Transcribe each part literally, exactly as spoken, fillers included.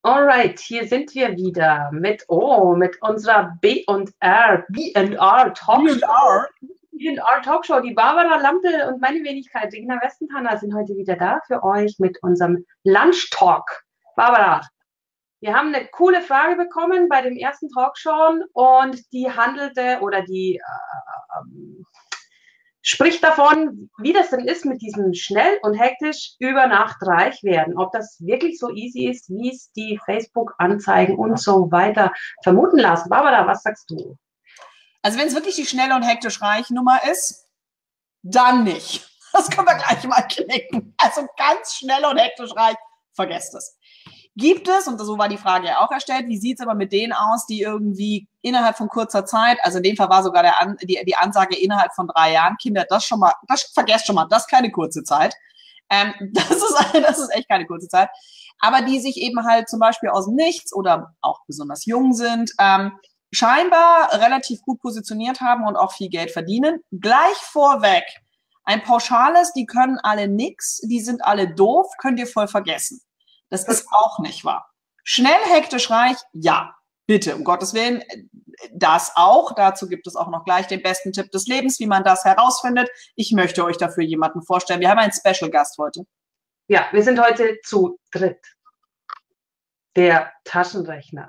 Alright, hier sind wir wieder mit, oh, mit unserer B und R, B und R Talkshow. B und R Talkshow. Die Barbara Lampel und meine Wenigkeit, Regina Westenthaler, sind heute wieder da für euch mit unserem Lunch Talk. Barbara, wir haben eine coole Frage bekommen bei dem ersten Talkshow und die handelte oder die äh, ähm, spricht davon, wie das denn ist mit diesem schnell und hektisch über Nacht reich werden. Ob das wirklich so easy ist, wie es die Facebook-Anzeigen und so weiter vermuten lassen. Barbara, was sagst du? Also wenn es wirklich die schnell und hektisch reich Nummer ist, dann nicht. Das können wir gleich mal knicken. Also ganz schnell und hektisch reich, vergesst es. Gibt es, und so war die Frage ja auch erstellt, wie sieht es aber mit denen aus, die irgendwie innerhalb von kurzer Zeit, also in dem Fall war sogar der An, die, die Ansage innerhalb von drei Jahren, Kinder, das schon mal, das vergesst schon mal, das ist keine kurze Zeit. Ähm, das ist, das ist echt keine kurze Zeit. Aber die sich eben halt zum Beispiel aus dem Nichts oder auch besonders jung sind, ähm, scheinbar relativ gut positioniert haben und auch viel Geld verdienen. Gleich vorweg, ein pauschales, die können alle nix, die sind alle doof, könnt ihr voll vergessen. Das ist auch nicht wahr. Schnell, hektisch, reich, ja, bitte, um Gottes Willen, das auch. Dazu gibt es auch noch gleich den besten Tipp des Lebens, wie man das herausfindet. Ich möchte euch dafür jemanden vorstellen. Wir haben einen Special-Gast heute. Ja, wir sind heute zu dritt. Der Taschenrechner.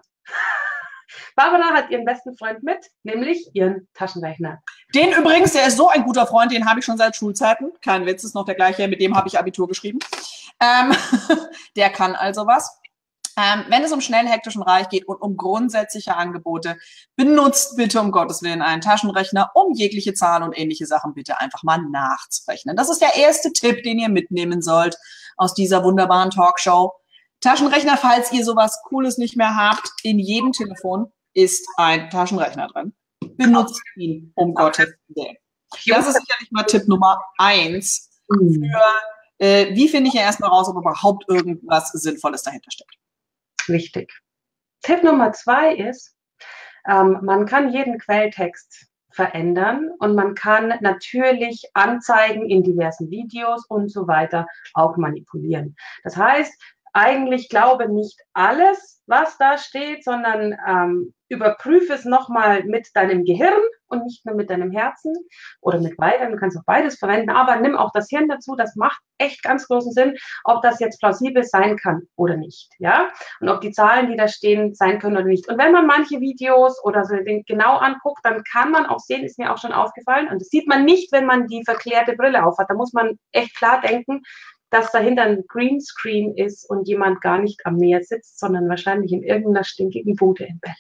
Barbara hat ihren besten Freund mit, nämlich ihren Taschenrechner. Den übrigens, der ist so ein guter Freund, den habe ich schon seit Schulzeiten. Kein Witz, ist noch der gleiche, mit dem habe ich Abitur geschrieben. Ähm, der kann also was. Ähm, wenn es um schnell, hektisch und reich geht und um grundsätzliche Angebote, benutzt bitte um Gottes Willen einen Taschenrechner, um jegliche Zahlen und ähnliche Sachen bitte einfach mal nachzurechnen. Das ist der erste Tipp, den ihr mitnehmen sollt aus dieser wunderbaren Talkshow. Taschenrechner, falls ihr sowas Cooles nicht mehr habt, in jedem Telefon ist ein Taschenrechner drin. Benutzt ihn, um Gottes Willen. Das ist sicherlich mal Tipp Nummer eins für, äh, wie finde ich ja erstmal raus, ob überhaupt irgendwas Sinnvolles dahinter steckt. Richtig. Tipp Nummer zwei ist, ähm, man kann jeden Quelltext verändern und man kann natürlich Anzeigen in diversen Videos und so weiter auch manipulieren. Das heißt, eigentlich glaube nicht alles, was da steht, sondern ähm, überprüfe es nochmal mit deinem Gehirn und nicht nur mit deinem Herzen oder mit beidem. Du kannst auch beides verwenden, aber nimm auch das Hirn dazu. Das macht echt ganz großen Sinn, ob das jetzt plausibel sein kann oder nicht. Ja? Und ob die Zahlen, die da stehen, sein können oder nicht. Und wenn man manche Videos oder so genau anguckt, dann kann man auch sehen, ist mir auch schon aufgefallen, und das sieht man nicht, wenn man die verklärte Brille aufhat. Da muss man echt klar denken, dass dahinter ein Greenscreen ist und jemand gar nicht am Meer sitzt, sondern wahrscheinlich in irgendeiner stinkigen Bude in Berlin.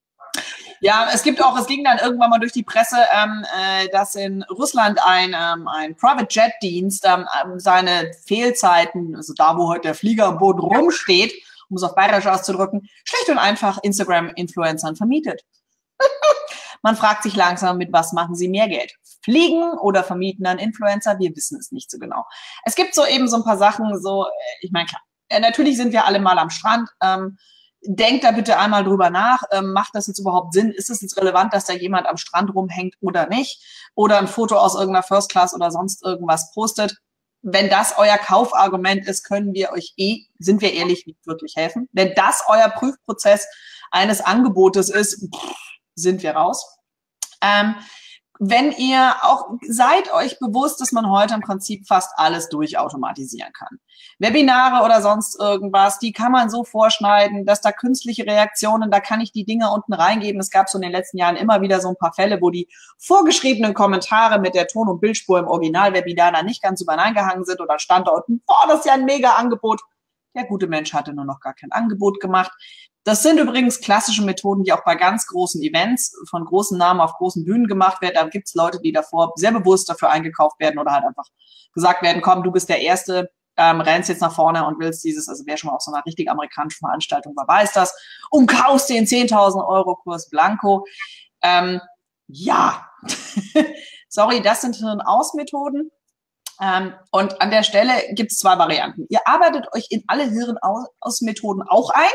Ja, es gibt auch, es ging dann irgendwann mal durch die Presse, ähm, äh, dass in Russland ein, ähm, ein Private Jet Dienst ähm, seine Fehlzeiten, also da, wo heute der Flieger am Boden rumsteht, um es auf Bayerisch auszudrücken, schlicht und einfach Instagram-Influencern vermietet. Man fragt sich langsam, mit was machen sie mehr Geld? Fliegen oder vermieten an Influencer? Wir wissen es nicht so genau. Es gibt so eben so ein paar Sachen, so, ich meine, klar, natürlich sind wir alle mal am Strand. Ähm, denkt da bitte einmal drüber nach. Ähm, macht das jetzt überhaupt Sinn? Ist es jetzt relevant, dass da jemand am Strand rumhängt oder nicht? Oder ein Foto aus irgendeiner First Class oder sonst irgendwas postet? Wenn das euer Kaufargument ist, können wir euch eh, sind wir ehrlich, nicht wirklich helfen. Wenn das euer Prüfprozess eines Angebotes ist, pff, sind wir raus. Ähm, wenn ihr auch, seid euch bewusst, dass man heute im Prinzip fast alles durchautomatisieren kann. Webinare oder sonst irgendwas, die kann man so vorschneiden, dass da künstliche Reaktionen, da kann ich die Dinge unten reingeben. Es gab so in den letzten Jahren immer wieder so ein paar Fälle, wo die vorgeschriebenen Kommentare mit der Ton- und Bildspur im Original-Webinar da nicht ganz übereingehangen sind oder stand da unten, boah, das ist ja ein mega Angebot. Der gute Mensch hatte nur noch gar kein Angebot gemacht. Das sind übrigens klassische Methoden, die auch bei ganz großen Events von großen Namen auf großen Bühnen gemacht werden. Da gibt es Leute, die davor sehr bewusst dafür eingekauft werden oder halt einfach gesagt werden, komm, du bist der Erste, ähm, rennst jetzt nach vorne und willst dieses, also wer schon mal auf so einer richtig amerikanischen Veranstaltung war, weiß das, und kaufst den zehntausend Euro Kurs Blanko. Ähm, ja, sorry, das sind Hirn-Aus-Methoden. Ähm, und an der Stelle gibt es zwei Varianten. Ihr arbeitet euch in alle Hirn-Aus-Methoden auch ein.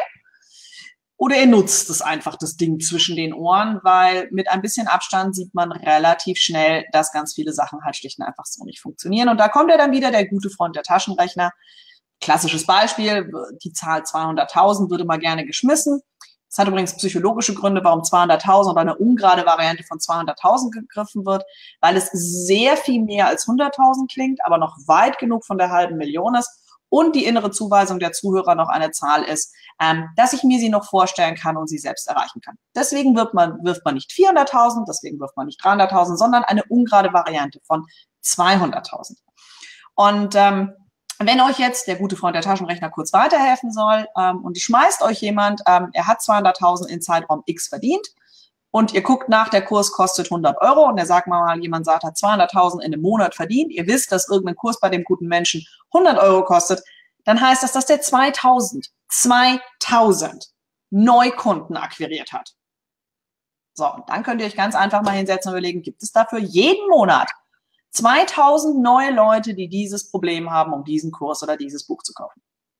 Oder ihr nutzt es einfach, das Ding zwischen den Ohren, weil mit ein bisschen Abstand sieht man relativ schnell, dass ganz viele Sachen halt schlicht und einfach so nicht funktionieren. Und da kommt ja dann wieder der gute Freund der Taschenrechner. Klassisches Beispiel, die Zahl zweihunderttausend würde mal gerne geschmissen. Das hat übrigens psychologische Gründe, warum zweihunderttausend oder eine ungerade Variante von zweihunderttausend gegriffen wird, weil es sehr viel mehr als hunderttausend klingt, aber noch weit genug von der halben Million ist und die innere Zuweisung der Zuhörer noch eine Zahl ist, ähm, dass ich mir sie noch vorstellen kann und sie selbst erreichen kann. Deswegen wirft man, wirft man nicht vierhunderttausend, deswegen wirft man nicht dreihunderttausend, sondern eine ungerade Variante von zweihunderttausend. Und ähm, wenn euch jetzt der gute Freund der Taschenrechner kurz weiterhelfen soll ähm, und schmeißt euch jemand, ähm, er hat zweihunderttausend in Zeitraum X verdient und ihr guckt nach, der Kurs kostet hundert Euro und der sagt mal, jemand sagt, hat zweihunderttausend in einem Monat verdient, ihr wisst, dass irgendein Kurs bei dem guten Menschen hundert Euro kostet, dann heißt das, dass der zweitausend, zweitausend Neukunden akquiriert hat. So, und dann könnt ihr euch ganz einfach mal hinsetzen und überlegen, gibt es dafür jeden Monat zweitausend neue Leute, die dieses Problem haben, um diesen Kurs oder dieses Buch zu kaufen.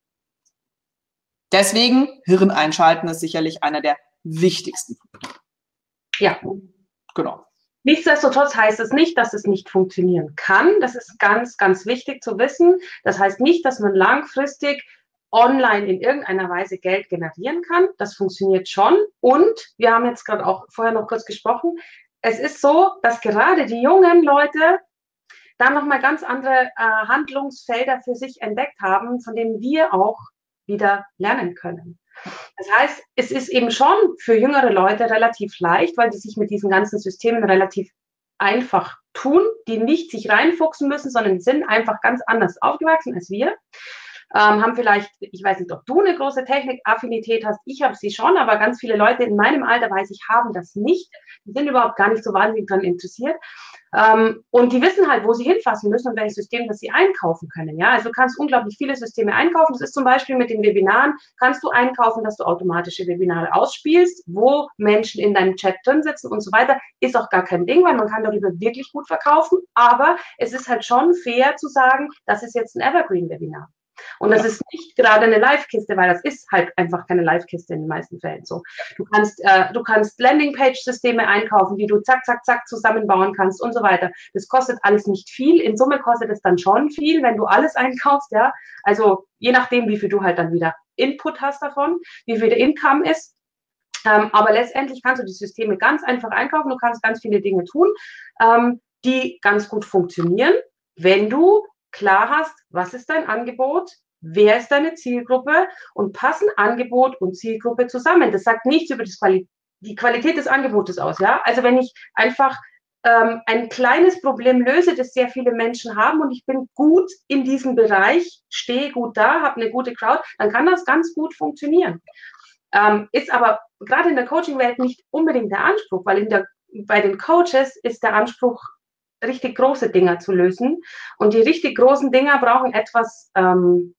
Deswegen, Hirn einschalten ist sicherlich einer der wichtigsten Punkte. Ja, genau. Nichtsdestotrotz heißt es nicht, dass es nicht funktionieren kann. Das ist ganz, ganz wichtig zu wissen. Das heißt nicht, dass man langfristig online in irgendeiner Weise Geld generieren kann. Das funktioniert schon. Und wir haben jetzt gerade auch vorher noch kurz gesprochen, es ist so, dass gerade die jungen Leute dann nochmal ganz andere äh, Handlungsfelder für sich entdeckt haben, von denen wir auch wieder lernen können. Das heißt, es ist eben schon für jüngere Leute relativ leicht, weil die sich mit diesen ganzen Systemen relativ einfach tun, die nicht sich reinfuchsen müssen, sondern sind einfach ganz anders aufgewachsen als wir. Ähm, haben vielleicht, ich weiß nicht, ob du eine große Technikaffinität hast, ich habe sie schon, aber ganz viele Leute in meinem Alter, weiß ich, haben das nicht. Die sind überhaupt gar nicht so wahnsinnig daran interessiert. Ähm, und die wissen halt, wo sie hinfassen müssen und welches System, das sie einkaufen können. Ja, also du kannst unglaublich viele Systeme einkaufen. Das ist zum Beispiel mit den Webinaren, kannst du einkaufen, dass du automatische Webinare ausspielst, wo Menschen in deinem Chat drin sitzen und so weiter. Ist auch gar kein Ding, weil man kann darüber wirklich gut verkaufen. Aber es ist halt schon fair zu sagen, das ist jetzt ein Evergreen-Webinar. Und das ist nicht gerade eine Live-Kiste, weil das ist halt einfach keine Live-Kiste in den meisten Fällen so. Du kannst, äh, du kannst Landing-Page-Systeme einkaufen, die du zack, zack, zack zusammenbauen kannst und so weiter. Das kostet alles nicht viel. In Summe kostet es dann schon viel, wenn du alles einkaufst, ja. Also je nachdem, wie viel du halt dann wieder Input hast davon, wie viel der Income ist. Ähm, aber letztendlich kannst du die Systeme ganz einfach einkaufen. Du kannst ganz viele Dinge tun, ähm, die ganz gut funktionieren, wenn du klar hast, was ist dein Angebot, wer ist deine Zielgruppe und passen Angebot und Zielgruppe zusammen. Das sagt nichts über das Quali- die Qualität des Angebotes aus. Ja? Also wenn ich einfach ähm, ein kleines Problem löse, das sehr viele Menschen haben und ich bin gut in diesem Bereich, stehe gut da, habe eine gute Crowd, dann kann das ganz gut funktionieren. Ähm, ist aber gerade in der Coaching-Welt nicht unbedingt der Anspruch, weil in der, bei den Coaches ist der Anspruch, richtig große Dinger zu lösen. Und die richtig großen Dinger brauchen etwas ähm,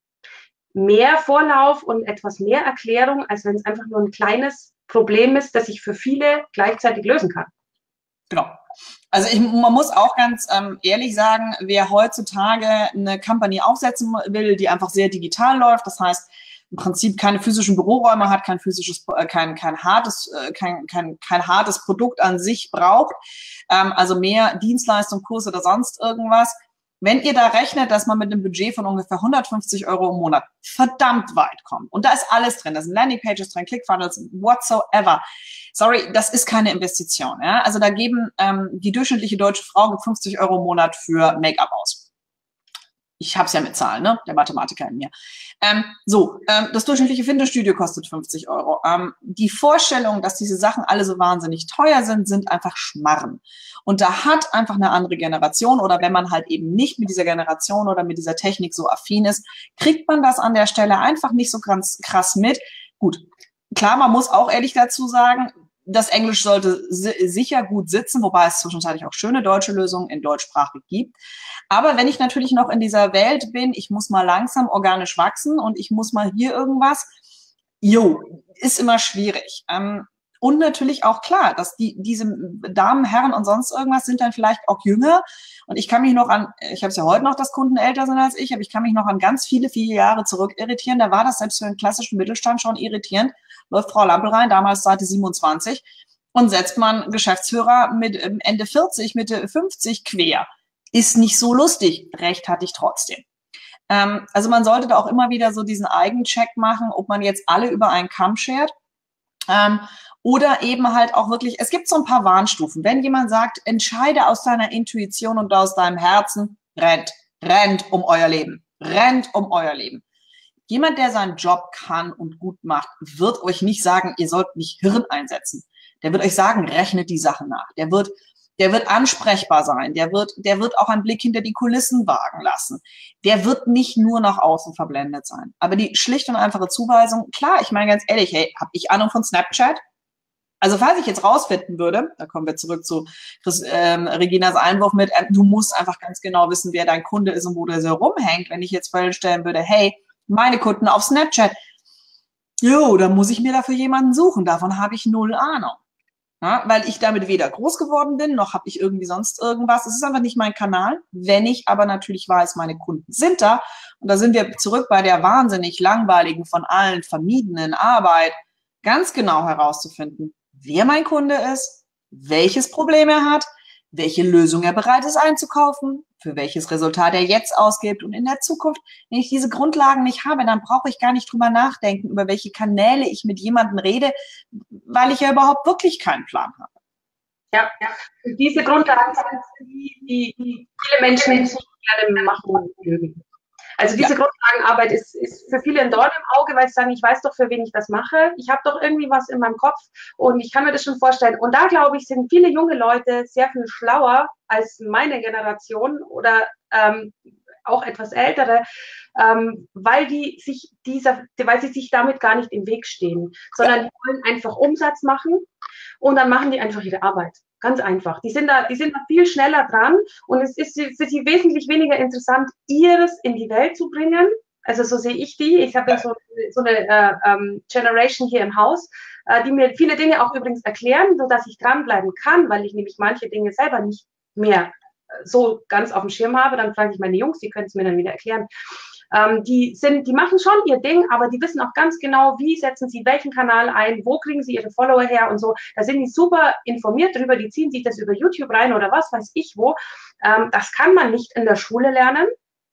mehr Vorlauf und etwas mehr Erklärung, als wenn es einfach nur ein kleines Problem ist, das ich für viele gleichzeitig lösen kann. Genau. Also ich, man muss auch ganz ähm, ehrlich sagen, wer heutzutage eine Company aufsetzen will, die einfach sehr digital läuft, das heißt im Prinzip keine physischen Büroräume hat, kein physisches, äh, kein, kein hartes, äh, kein, kein, kein hartes Produkt an sich braucht, ähm, also mehr Dienstleistung, Kurs oder sonst irgendwas. Wenn ihr da rechnet, dass man mit einem Budget von ungefähr hundertfünfzig Euro im Monat verdammt weit kommt und da ist alles drin, da sind Landingpages drin, ClickFunnels, whatsoever. Sorry, das ist keine Investition. Ja? Also da geben ähm, die durchschnittliche deutsche Frau gibt fünfzig Euro im Monat für Make-up aus. Ich habe es ja mit Zahlen, ne? Der Mathematiker in mir. Ähm, so, ähm, das durchschnittliche Fitnessstudio kostet fünfzig Euro. Ähm, die Vorstellung, dass diese Sachen alle so wahnsinnig teuer sind, sind einfach Schmarren. Und da hat einfach eine andere Generation oder wenn man halt eben nicht mit dieser Generation oder mit dieser Technik so affin ist, kriegt man das an der Stelle einfach nicht so ganz krass mit. Gut, klar, man muss auch ehrlich dazu sagen, das Englisch sollte si- sicher gut sitzen, wobei es zwischenzeitlich auch schöne deutsche Lösungen in deutschsprachig gibt. Aber wenn ich natürlich noch in dieser Welt bin, ich muss mal langsam organisch wachsen und ich muss mal hier irgendwas, jo, ist immer schwierig. Ähm, und natürlich auch klar, dass die diese Damen, Herren und sonst irgendwas sind dann vielleicht auch jünger. Und ich kann mich noch an, ich habe es ja heute noch, dass Kunden älter sind als ich, aber ich kann mich noch an ganz viele, viele Jahre zurück irritieren. Da war das selbst für den klassischen Mittelstand schon irritierend. Läuft Frau Lampel rein, damals Seite siebenundzwanzig, und setzt man Geschäftsführer mit Ende vierzig, Mitte fünfzig quer. Ist nicht so lustig. Recht hatte ich trotzdem. Ähm, also man sollte da auch immer wieder so diesen Eigencheck machen, ob man jetzt alle über einen Kamm schert. Ähm, oder eben halt auch wirklich, es gibt so ein paar Warnstufen. Wenn jemand sagt, entscheide aus deiner Intuition und aus deinem Herzen, rennt, rennt um euer Leben, rennt um euer Leben. Jemand, der seinen Job kann und gut macht, wird euch nicht sagen, ihr sollt nicht Hirn einsetzen. Der wird euch sagen, rechnet die Sachen nach. Der wird, der wird ansprechbar sein. Der wird, der wird auch einen Blick hinter die Kulissen wagen lassen. Der wird nicht nur nach außen verblendet sein. Aber die schlicht und einfache Zuweisung, klar, ich meine ganz ehrlich, hey, habe ich Ahnung von Snapchat? Also falls ich jetzt rausfinden würde, da kommen wir zurück zu Chris, ähm, Reginas Einwurf mit, äh, du musst einfach ganz genau wissen, wer dein Kunde ist und wo der so rumhängt. Wenn ich jetzt feststellen würde, hey, meine Kunden auf Snapchat, jo, da muss ich mir dafür jemanden suchen. Davon habe ich null Ahnung. Ja, weil ich damit weder groß geworden bin, noch habe ich irgendwie sonst irgendwas. Es ist einfach nicht mein Kanal. Wenn ich aber natürlich weiß, meine Kunden sind da, und da sind wir zurück bei der wahnsinnig langweiligen, von allen vermiedenen Arbeit, ganz genau herauszufinden, wer mein Kunde ist, welches Problem er hat, welche Lösung er bereit ist einzukaufen, für welches Resultat er jetzt ausgibt. Und in der Zukunft, wenn ich diese Grundlagen nicht habe, dann brauche ich gar nicht drüber nachdenken, über welche Kanäle ich mit jemandem rede, weil ich ja überhaupt wirklich keinen Plan habe. Ja, ja. Diese Grundlagen sind die, die, die viele Menschen nicht gerne machen mögen. Also diese ja. Grundlagenarbeit ist, ist für viele ein Dorn im Auge, weil sie sagen, ich weiß doch, für wen ich das mache. Ich habe doch irgendwie was in meinem Kopf und ich kann mir das schon vorstellen. Und da, glaube ich, sind viele junge Leute sehr viel schlauer als meine Generation oder ähm, auch etwas ältere, ähm, weil die sich dieser, weil sie sich damit gar nicht im Weg stehen, sondern die wollen einfach Umsatz machen und dann machen die einfach ihre Arbeit. Ganz einfach. Die sind da, die sind da viel schneller dran und es ist für sie wesentlich weniger interessant, ihres in die Welt zu bringen. Also so sehe ich die. Ich habe ja so, so eine äh, ähm, Generation hier im Haus, äh, die mir viele Dinge auch übrigens erklären, sodass ich dranbleiben kann, weil ich nämlich manche Dinge selber nicht mehr so ganz auf dem Schirm habe. Dann frage ich meine Jungs, die können es mir dann wieder erklären. Ähm, die sind, die machen schon ihr Ding, aber die wissen auch ganz genau, wie setzen sie welchen Kanal ein, wo kriegen sie ihre Follower her und so. Da sind die super informiert drüber, die ziehen sich das über YouTube rein oder was weiß ich wo. Ähm, das kann man nicht in der Schule lernen.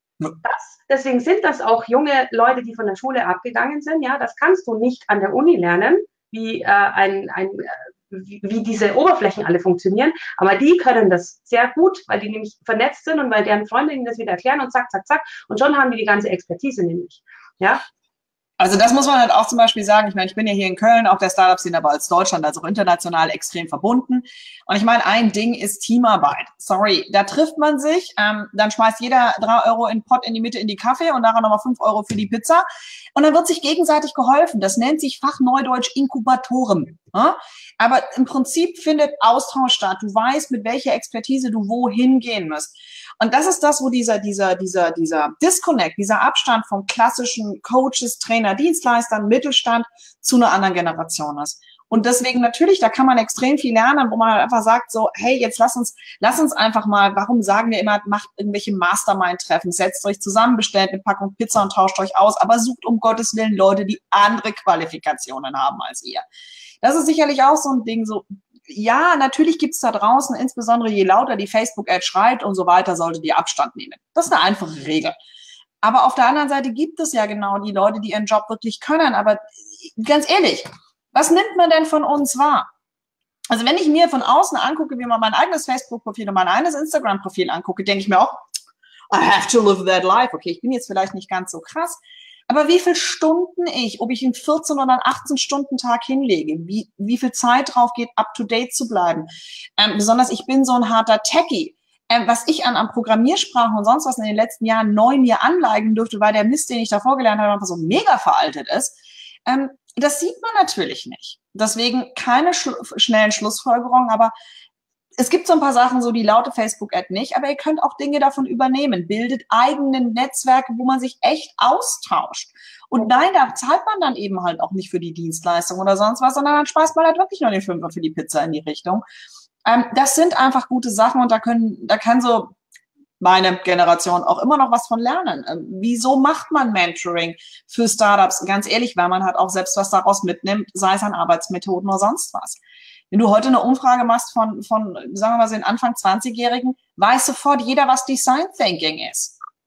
Das, deswegen sind das auch junge Leute, die von der Schule abgegangen sind. Ja, das kannst du nicht an der Uni lernen, wie äh, ein, ein Wie, wie diese Oberflächen alle funktionieren, aber die können das sehr gut, weil die nämlich vernetzt sind und weil deren Freunde ihnen das wieder erklären und zack, zack, zack und schon haben die die ganze Expertise nämlich, ja. Also das muss man halt auch zum Beispiel sagen. Ich meine, ich bin ja hier in Köln, auch der Startup-Szene, aber als Deutschland, also auch international extrem verbunden. Und ich meine, ein Ding ist Teamarbeit. Sorry, da trifft man sich, ähm, dann schmeißt jeder drei Euro in den Pott in die Mitte in die Kaffee und daran nochmal fünf Euro für die Pizza. Und dann wird sich gegenseitig geholfen. Das nennt sich Fachneudeutsch Inkubatoren. Ja? Aber im Prinzip findet Austausch statt. Du weißt, mit welcher Expertise du wohin gehen musst. Und das ist das, wo dieser, dieser, dieser, dieser Disconnect, dieser Abstand von klassischen Coaches, Trainer, Dienstleistern, Mittelstand zu einer anderen Generation ist. Und deswegen natürlich, da kann man extrem viel lernen, wo man halt einfach sagt so, hey, jetzt lass uns, lass uns einfach mal, warum sagen wir immer, macht irgendwelche Mastermind-Treffen, setzt euch zusammen, bestellt eine Packung Pizza und tauscht euch aus, aber sucht um Gottes Willen Leute, die andere Qualifikationen haben als ihr. Das ist sicherlich auch so ein Ding, so, ja, natürlich gibt's da draußen, insbesondere je lauter die Facebook-Ad schreit und so weiter, solltet ihr Abstand nehmen. Das ist eine einfache Regel. Aber auf der anderen Seite gibt es ja genau die Leute, die ihren Job wirklich können. Aber ganz ehrlich, was nimmt man denn von uns wahr? Also wenn ich mir von außen angucke, wie man mein eigenes Facebook-Profil und mein eigenes Instagram-Profil angucke, denke ich mir auch, I have to live that life. Okay, ich bin jetzt vielleicht nicht ganz so krass. Aber wie viele Stunden ich, ob ich einen vierzehn oder einen achtzehn Stunden Tag hinlege, wie, wie viel Zeit drauf geht, up to date zu bleiben. Ähm, besonders ich bin so ein harter Techie. Ähm, was ich an, an Programmiersprachen und sonst was in den letzten Jahren neu mir anleigen durfte, weil der Mist, den ich davor gelernt habe, einfach so mega veraltet ist. Ähm, das sieht man natürlich nicht. Deswegen keine schl schnellen Schlussfolgerungen, aber es gibt so ein paar Sachen, so die laute Facebook-Ad nicht, aber ihr könnt auch Dinge davon übernehmen. Bildet eigene Netzwerke, wo man sich echt austauscht. Und nein, da zahlt man dann eben halt auch nicht für die Dienstleistung oder sonst was, sondern dann speist man halt wirklich nur den Fünfer für die Pizza in die Richtung. Ähm, das sind einfach gute Sachen und da können, da kann so meine Generation auch immer noch was von lernen. Ähm, wieso macht man Mentoring für Startups? Ganz ehrlich, weil man halt auch selbst was daraus mitnimmt, sei es an Arbeitsmethoden oder sonst was. Wenn du heute eine Umfrage machst von, von sagen wir mal so den Anfang zwanzigjährigen, weiß sofort jeder, was Design Thinking ist.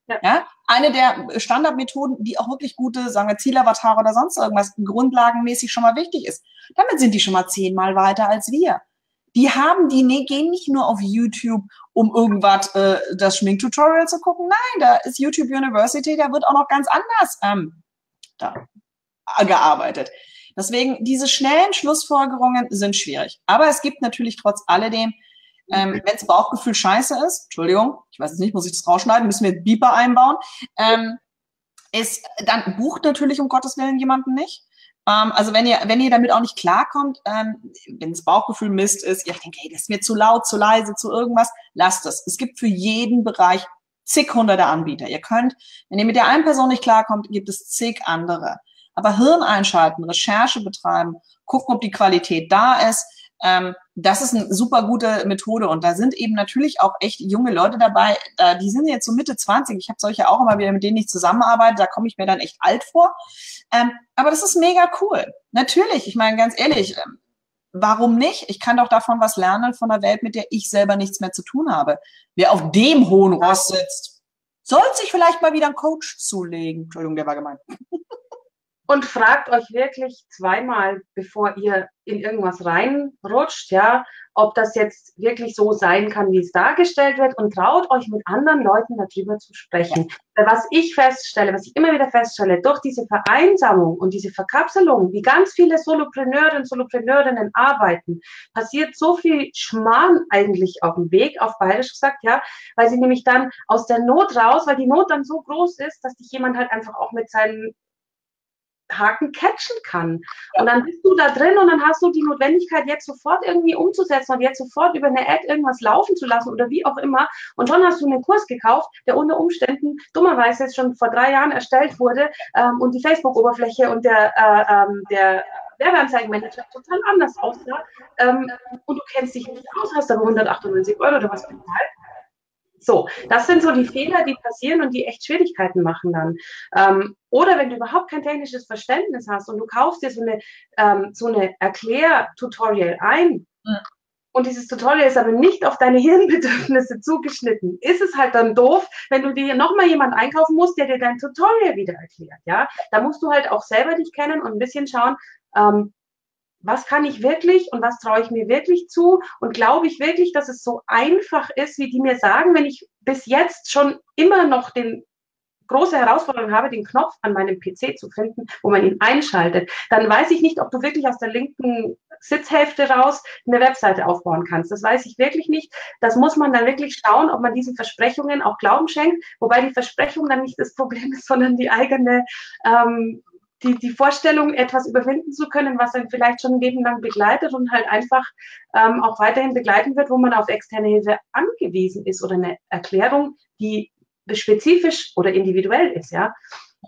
Ja. Ja? Eine der Standardmethoden, die auch wirklich gute, sagen wir, Zielavatare oder sonst irgendwas grundlagenmäßig schon mal wichtig ist. Damit sind die schon mal zehnmal weiter als wir. Die haben, die ne, gehen nicht nur auf YouTube, um irgendwas, äh, das Schminktutorial zu gucken. Nein, da ist YouTube University, da wird auch noch ganz anders ähm, da, gearbeitet. Deswegen, diese schnellen Schlussfolgerungen sind schwierig. Aber es gibt natürlich trotz alledem, ähm, wenn das Bauchgefühl scheiße ist, Entschuldigung, ich weiß jetzt nicht, muss ich das rausschneiden, müssen wir Beeper einbauen, ähm, ist, dann bucht natürlich um Gottes Willen jemanden nicht. Ähm, also wenn ihr, wenn ihr damit auch nicht klarkommt, ähm, wenn das Bauchgefühl Mist ist, ihr denkt, hey, das ist mir zu laut, zu leise, zu irgendwas, lasst es. Es gibt für jeden Bereich zig hunderte Anbieter. Ihr könnt, wenn ihr mit der einen Person nicht klarkommt, gibt es zig andere. Aber Hirn einschalten, Recherche betreiben, gucken, ob die Qualität da ist, ähm, das ist eine super gute Methode. Und da sind eben natürlich auch echt junge Leute dabei, äh, die sind jetzt so Mitte zwanzig. Ich habe solche auch immer wieder, mit denen ich zusammenarbeite, da komme ich mir dann echt alt vor. Ähm, aber das ist mega cool. Natürlich, ich meine ganz ehrlich, ähm, warum nicht? Ich kann doch davon was lernen von einer Welt, mit der ich selber nichts mehr zu tun habe. Wer auf dem hohen Ross sitzt, sollte sich vielleicht mal wieder einen Coach zulegen. Entschuldigung, der war gemein. Und fragt euch wirklich zweimal, bevor ihr in irgendwas reinrutscht, ja, ob das jetzt wirklich so sein kann, wie es dargestellt wird, und traut euch mit anderen Leuten darüber zu sprechen. Ja. Was ich feststelle, was ich immer wieder feststelle, durch diese Vereinsamung und diese Verkapselung, wie ganz viele Solopreneure und Solopreneurinnen arbeiten, passiert so viel Schmarrn eigentlich auf dem Weg, auf Bayerisch gesagt, ja, weil sie nämlich dann aus der Not raus, weil die Not dann so groß ist, dass dich jemand halt einfach auch mit seinen Haken catchen kann. Ja. Und dann bist du da drin und dann hast du die Notwendigkeit, jetzt sofort irgendwie umzusetzen und jetzt sofort über eine Ad irgendwas laufen zu lassen oder wie auch immer. Und schon hast du einen Kurs gekauft, der unter Umständen dummerweise jetzt schon vor drei Jahren erstellt wurde ähm, und die Facebook-Oberfläche und der, äh, ähm, der Werbeanzeigenmanager total anders aussah. Ähm, und du kennst dich nicht aus, hast aber hundertachtundneunzig Euro oder was bezahlt. So, das sind so die Fehler, die passieren und die echt Schwierigkeiten machen dann. Ähm, oder wenn du überhaupt kein technisches Verständnis hast und du kaufst dir so eine, ähm, so eine Erklär-Tutorial ein, ja. Und dieses Tutorial ist aber nicht auf deine Hirnbedürfnisse zugeschnitten, ist es halt dann doof, wenn du dir nochmal jemanden einkaufen musst, der dir dein Tutorial wieder erklärt. Ja? Da musst du halt auch selber dich kennen und ein bisschen schauen, ähm, was kann ich wirklich und was traue ich mir wirklich zu, und glaube ich wirklich, dass es so einfach ist, wie die mir sagen, wenn ich bis jetzt schon immer noch den große Herausforderung habe, den Knopf an meinem P C zu finden, wo man ihn einschaltet, dann weiß ich nicht, ob du wirklich aus der linken Sitzhälfte raus eine Webseite aufbauen kannst. Das weiß ich wirklich nicht. Das muss man dann wirklich schauen, ob man diesen Versprechungen auch Glauben schenkt, wobei die Versprechung dann nicht das Problem ist, sondern die eigene ähm, Die, die Vorstellung, etwas überwinden zu können, was dann vielleicht schon ein Leben lang begleitet und halt einfach ähm, auch weiterhin begleiten wird, wo man auf externe Hilfe angewiesen ist oder eine Erklärung, die spezifisch oder individuell ist, ja.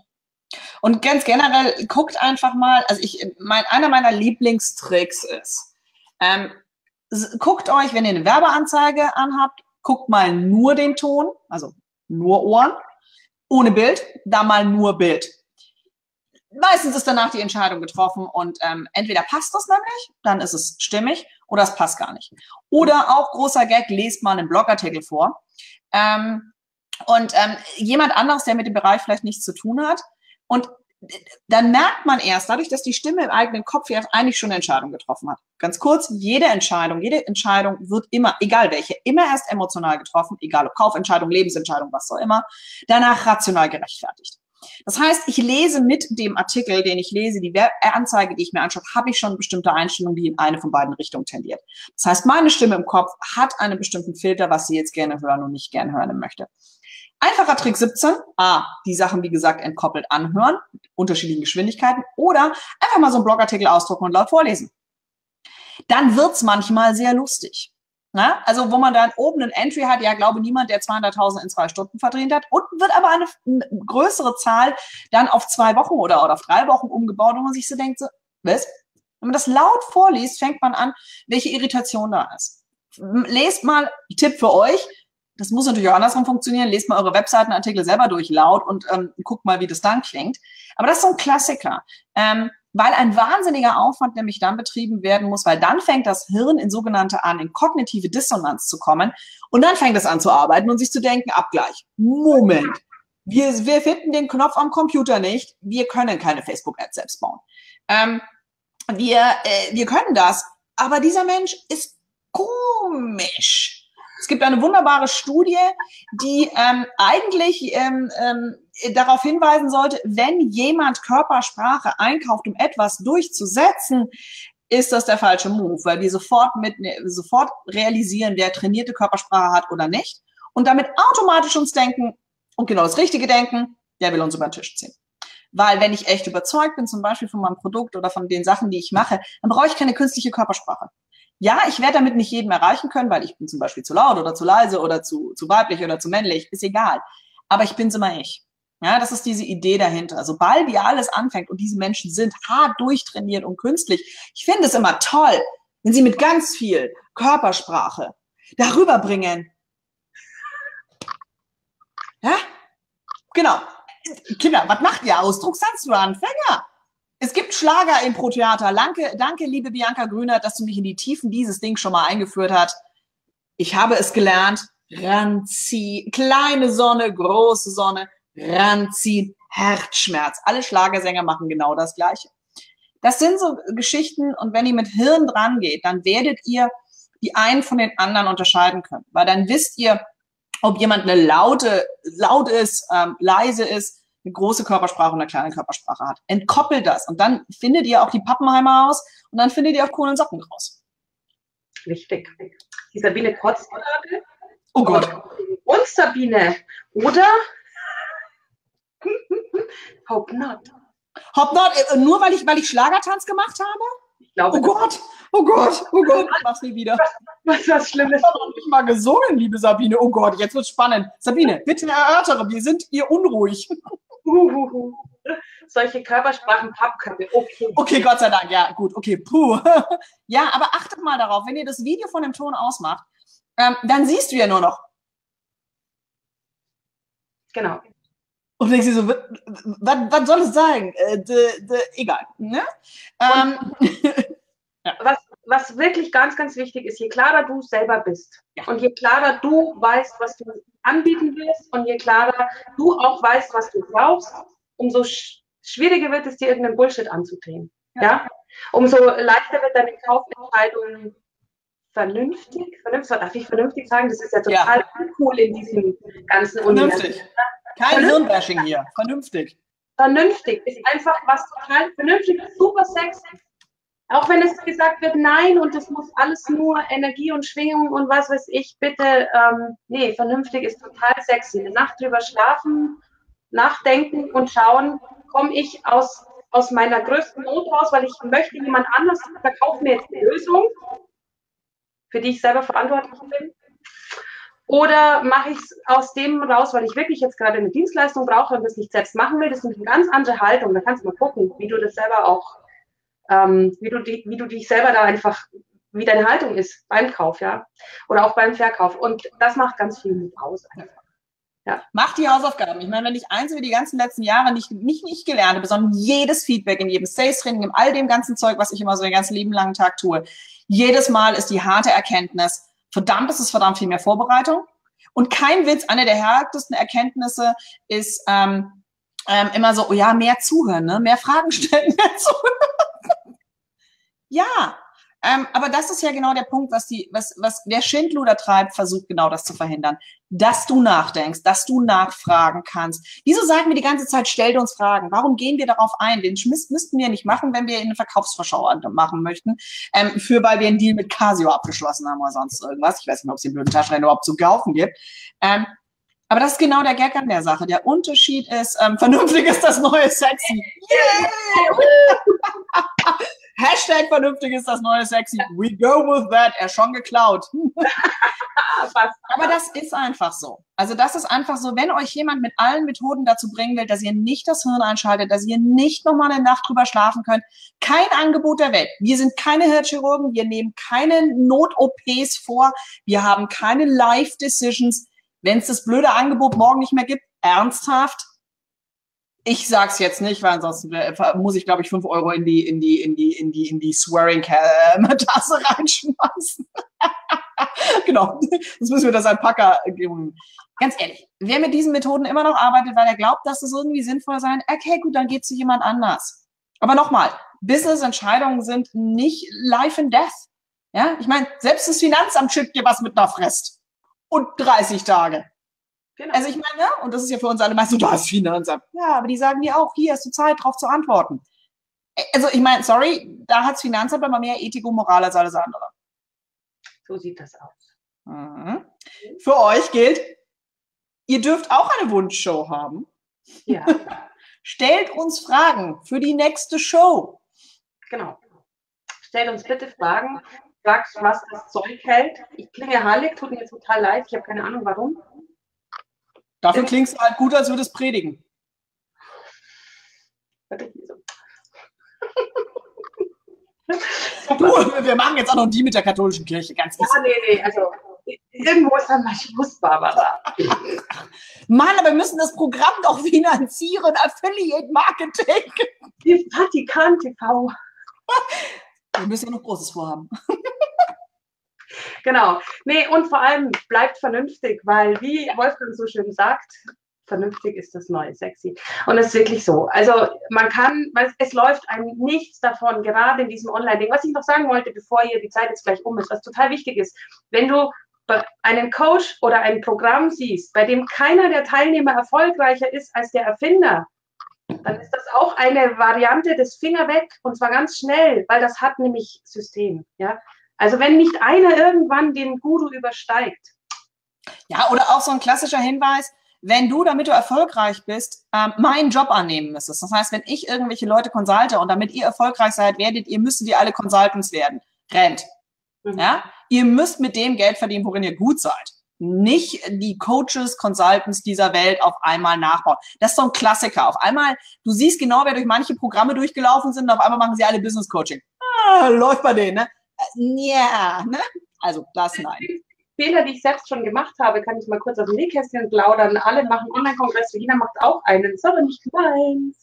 Und ganz generell, guckt einfach mal, also ich, mein, einer meiner Lieblingstricks ist, ähm, guckt euch, wenn ihr eine Werbeanzeige anhabt, guckt mal nur den Ton, also nur Ohren, ohne Bild, da mal nur Bild. Meistens ist danach die Entscheidung getroffen und ähm, entweder passt das nämlich, dann ist es stimmig, oder es passt gar nicht. Oder auch großer Gag, lest mal einen Blogartikel vor. Ähm, und ähm, jemand anderes, der mit dem Bereich vielleicht nichts zu tun hat. Und dann merkt man erst, dadurch, dass die Stimme im eigenen Kopf ja eigentlich schon eine Entscheidung getroffen hat. Ganz kurz, jede Entscheidung, jede Entscheidung wird immer, egal welche, immer erst emotional getroffen, egal ob Kaufentscheidung, Lebensentscheidung, was auch immer, danach rational gerechtfertigt. Das heißt, ich lese mit dem Artikel, den ich lese, die Anzeige, die ich mir anschaue, habe ich schon bestimmte Einstellungen, die in eine von beiden Richtungen tendiert. Das heißt, meine Stimme im Kopf hat einen bestimmten Filter, was sie jetzt gerne hören und nicht gerne hören möchte. Einfacher Trick siebzehn, A, die Sachen, wie gesagt, entkoppelt anhören, mit unterschiedlichen Geschwindigkeiten, oder einfach mal so einen Blogartikel ausdrucken und laut vorlesen. Dann wird's manchmal sehr lustig. Na, also wo man dann oben ein Entry hat, ja, glaube niemand, der zweihunderttausend in zwei Stunden verdient hat. Unten wird aber eine, eine größere Zahl dann auf zwei Wochen oder, oder auf drei Wochen umgebaut, und man sich so denkt, so, was? Wenn man das laut vorliest, fängt man an, welche Irritation da ist. Lest mal, Tipp für euch, das muss natürlich auch andersrum funktionieren, lest mal eure Webseitenartikel selber durch laut und ähm, guckt mal, wie das dann klingt. Aber das ist so ein Klassiker. Ähm, weil ein wahnsinniger Aufwand nämlich dann betrieben werden muss, weil dann fängt das Hirn in sogenannte an, in kognitive Dissonanz zu kommen, und dann fängt es an zu arbeiten und sich zu denken, Abgleich. Moment, Wir, wir finden den Knopf am Computer nicht. Wir können keine Facebook-Ads selbst bauen. Ähm, wir, äh, wir können das, aber dieser Mensch ist komisch. Es gibt eine wunderbare Studie, die ähm, eigentlich ähm, ähm, darauf hinweisen sollte, wenn jemand Körpersprache einkauft, um etwas durchzusetzen, ist das der falsche Move, weil wir sofort mit sofort realisieren, wer trainierte Körpersprache hat oder nicht und damit automatisch uns denken und genau das Richtige denken, der will uns über den Tisch ziehen. Weil wenn ich echt überzeugt bin, zum Beispiel von meinem Produkt oder von den Sachen, die ich mache, dann brauche ich keine künstliche Körpersprache. Ja, ich werde damit nicht jeden erreichen können, weil ich bin zum Beispiel zu laut oder zu leise oder zu, zu weiblich oder zu männlich, ist egal. Aber ich bin's immer ich. Ja, das ist diese Idee dahinter. Sobald ihr alles anfängt und diese Menschen sind hart durchtrainiert und künstlich, ich finde es immer toll, wenn sie mit ganz viel Körpersprache darüber bringen. Ja? Genau. Kinder, was macht ihr? Ausdruckstanz für Anfänger? Es gibt Schlager im Pro-Theater. Danke, danke, liebe Bianca Grüner, dass du mich in die Tiefen dieses Ding schon mal eingeführt hast. Ich habe es gelernt. Ranziehen, kleine Sonne, große Sonne, ranziehen, Herzschmerz. Alle Schlagersänger machen genau das Gleiche. Das sind so Geschichten und wenn ihr mit Hirn dran geht, dann werdet ihr die einen von den anderen unterscheiden können. Weil dann wisst ihr, ob jemand eine laute, laut ist, ähm, leise ist, eine große Körpersprache und eine kleine Körpersprache hat. Entkoppelt das und dann findet ihr auch die Pappenheimer raus und dann findet ihr auch Kohlen und Socken raus. Richtig. Die Sabine kotzt gerade. Oh Gott. Und Sabine, oder? Hope not. Hope not, nur weil ich, weil ich Schlagertanz gemacht habe? Ich glaube, oh Gott, oh Gott, oh Gott, ich mach's nie wieder. Was, was, was Schlimmes. Ich habe noch nicht mal gesungen, liebe Sabine. Oh Gott, jetzt wird's spannend. Sabine, bitte erörtere, wir sind hier unruhig. Uhuhu. Solche Körpersprachen, Pappköpfe, okay. Okay, Gott sei Dank, ja, gut, okay, puh. Ja, aber achtet mal darauf, wenn ihr das Video von dem Ton ausmacht, ähm, dann siehst du ja nur noch. Genau. Und denkst du so, was, was soll es sein? Äh, de, de, egal, ne? Ähm, ja. was, was wirklich ganz, ganz wichtig ist, je klarer du selber bist ja. und je klarer du weißt, was du anbieten willst und je klarer du auch weißt, was du brauchst, umso sch schwieriger wird es dir, irgendeinen Bullshit anzudrehen. Ja. Ja? Umso leichter wird deine Kaufentscheidung vernünftig. Vernünftig, darf ich vernünftig sagen? Das ist ja total ja. cool in diesem ganzen Universum. Vernünftig. Kein Hirnbashing hier. Vernünftig. Vernünftig ist einfach was total, vernünftig ist super sexy. Auch wenn es gesagt wird, nein, und das muss alles nur Energie und Schwingung und was weiß ich, bitte, ähm, nee, vernünftig ist total sexy. Eine Nacht drüber schlafen, nachdenken und schauen, komme ich aus, aus meiner größten Not raus, weil ich möchte jemand anders verkauft mir jetzt die Lösung, für die ich selber verantwortlich bin. Oder mache ich es aus dem raus, weil ich wirklich jetzt gerade eine Dienstleistung brauche und das nicht selbst machen will. Das ist eine ganz andere Haltung. Da kannst du mal gucken, wie du das selber auch, ähm, wie du die, wie du dich selber da einfach, wie deine Haltung ist beim Kauf, ja. Oder auch beim Verkauf. Und das macht ganz viel mit aus einfach. Ja. Mach die Hausaufgaben. Ich meine, wenn ich eins über die ganzen letzten Jahre nicht, nicht, nicht gelernt habe, sondern jedes Feedback in jedem Sales-Training, in all dem ganzen Zeug, was ich immer so den ganzen lieben langen Tag tue, jedes Mal ist die harte Erkenntnis, verdammt, es ist verdammt viel mehr Vorbereitung. Und kein Witz, eine der härtesten Erkenntnisse ist ähm, ähm, immer so, oh ja, mehr zuhören, ne? Mehr Fragen stellen, mehr zuhören. Ja, ähm, aber das ist ja genau der Punkt, was die, was, was wer Schindluder treibt, versucht genau das zu verhindern. Dass du nachdenkst, dass du nachfragen kannst. Wieso sagen wir die ganze Zeit, stellt uns Fragen? Warum gehen wir darauf ein? Den Schmiss müssten wir nicht machen, wenn wir eine Verkaufsvorschau machen möchten, ähm, für, weil wir einen Deal mit Casio abgeschlossen haben oder sonst irgendwas. Ich weiß nicht, ob es den blöden Taschenrechner überhaupt zu kaufen gibt. Ähm, aber das ist genau der Gag an der Sache. Der Unterschied ist, ähm, vernünftig ist das neue Sexy. Yeah! Hashtag vernünftig ist das neue Sexy. We go with that. Er schon geklaut. Aber das ist einfach so. Also das ist einfach so, wenn euch jemand mit allen Methoden dazu bringen will, dass ihr nicht das Hirn einschaltet, dass ihr nicht nochmal eine Nacht drüber schlafen könnt, kein Angebot der Welt. Wir sind keine Hirnchirurgen, wir nehmen keine Not-O Ps vor, wir haben keine Life-Decisions. Wenn es das blöde Angebot morgen nicht mehr gibt, ernsthaft, ich sag's jetzt nicht, weil ansonsten muss ich, glaube ich, fünf Euro in die, in die, in die, in die, in die Swearing-Tasse reinschmeißen. Genau, jetzt müssen wir das Alpaka geben. Ganz ehrlich, wer mit diesen Methoden immer noch arbeitet, weil er glaubt, dass es irgendwie sinnvoll sein, okay, gut, dann geht es zu jemand anders. Aber nochmal, Business-Entscheidungen sind nicht Life and Death. Ja, ich meine, selbst das Finanzamt schickt dir was mit einer Frist. Und dreißig Tage. Genau. Also ich meine, ja, und das ist ja für uns alle meist so, da ist Finanzamt. Ja, aber die sagen dir auch, hier hast du Zeit, drauf zu antworten. Also ich meine, sorry, da hat das Finanzamt aber mehr Ethik und Moral als alles andere. So sieht das aus. Mhm. Für euch gilt, ihr dürft auch eine Wunschshow haben. Ja. Stellt uns Fragen für die nächste Show. Genau. Stellt uns bitte Fragen. Sagt, was das Zeug hält. Ich klinge hallig, tut mir total leid. Ich habe keine Ahnung, warum. Dafür klingst du halt gut, als würdest predigen. Du, wir machen jetzt auch noch die mit der katholischen Kirche, ganz easy. Ja, nee, nee, also irgendwo ist dann mal Schluss, Barbara. Mann, aber wir müssen das Programm doch finanzieren, Affiliate Marketing. Die Vatikan T V. Wir müssen ja noch Großes vorhaben. Genau. Nee, und vor allem bleibt vernünftig, weil wie Wolfgang so schön sagt, vernünftig ist das neue Sexy. Und es ist wirklich so. Also man kann, weil es läuft einem nichts davon, gerade in diesem Online-Ding. Was ich noch sagen wollte, bevor hier die Zeit jetzt gleich um ist, was total wichtig ist, wenn du einen Coach oder ein Programm siehst, bei dem keiner der Teilnehmer erfolgreicher ist als der Erfinder, dann ist das auch eine Variante des Finger weg und zwar ganz schnell, weil das hat nämlich System. Ja? Also wenn nicht einer irgendwann den Guru übersteigt. Ja, oder auch so ein klassischer Hinweis, wenn du, damit du erfolgreich bist, ähm, meinen Job annehmen müsstest. Das heißt, wenn ich irgendwelche Leute consulte und damit ihr erfolgreich seid, werdet ihr, müssen die alle Consultants werden. Rennt. Mhm. Ja? Ihr müsst mit dem Geld verdienen, worin ihr gut seid. Nicht die Coaches, Consultants dieser Welt auf einmal nachbauen. Das ist so ein Klassiker. Auf einmal, du siehst genau, wer durch manche Programme durchgelaufen sind und auf einmal machen sie alle Business Coaching. Ah, läuft bei denen, ne? Ja, ne? Also, das nein. Fehler, die ich selbst schon gemacht habe, kann ich mal kurz aus dem Nähkästchen plaudern. Alle machen Online-Kongress, jeder macht auch einen. Das ist aber nicht meins.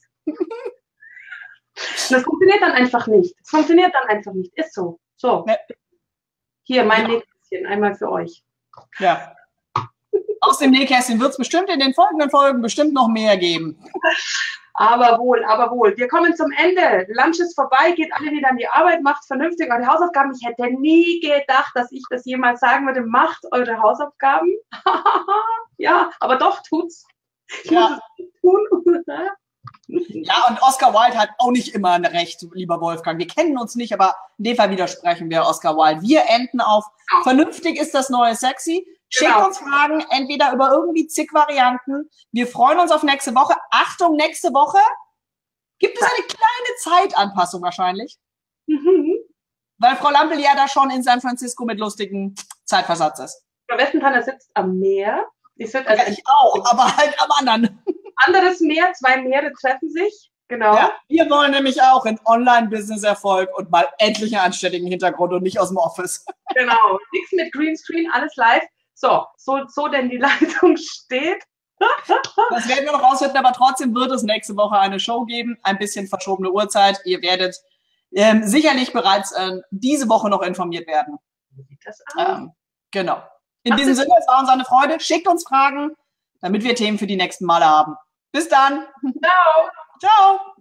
Das funktioniert dann einfach nicht. Das funktioniert dann einfach nicht. Ist so. So. Ja. Hier, mein ja. Nähkästchen, einmal für euch. Ja. Aus dem Nähkästchen wird es bestimmt in den folgenden Folgen bestimmt noch mehr geben. Aber wohl, aber wohl. Wir kommen zum Ende. Lunch ist vorbei, geht alle wieder an die Arbeit, macht vernünftig eure Hausaufgaben. Ich hätte nie gedacht, dass ich das jemals sagen würde. Macht eure Hausaufgaben. Ja, aber doch, tut's. Ich ja. muss es tun. Ja, und Oscar Wilde hat auch nicht immer ein Recht, lieber Wolfgang. Wir kennen uns nicht, aber in dem Fall widersprechen wir Oscar Wilde. Wir enden auf vernünftig ist das neue Sexy. Schickt genau. uns Fragen, entweder über irgendwie zig Varianten. Wir freuen uns auf nächste Woche. Achtung, nächste Woche gibt es eine kleine Zeitanpassung wahrscheinlich. Mhm. Weil Frau Lampel ja da schon in San Francisco mit lustigen Zeitversatz ist. Frau Westenthaler sitzt am Meer. Ich, also ja, ich auch, aber halt am anderen. Anderes Meer, zwei Meere treffen sich. Genau. Ja, wir wollen nämlich auch in Online-Business-Erfolg und mal endlich einen anständigen Hintergrund und nicht aus dem Office. Genau. Nichts mit Greenscreen, alles live. So, so, so denn die Leitung steht. Das werden wir noch rausfinden, aber trotzdem wird es nächste Woche eine Show geben. Ein bisschen verschobene Uhrzeit. Ihr werdet ähm, sicherlich bereits ähm, diese Woche noch informiert werden. Wie sieht das aus? Ähm, genau. In Ach, diesem Sinne, es war uns eine Freude. Schickt uns Fragen, damit wir Themen für die nächsten Male haben. Bis dann. Ciao. Ciao.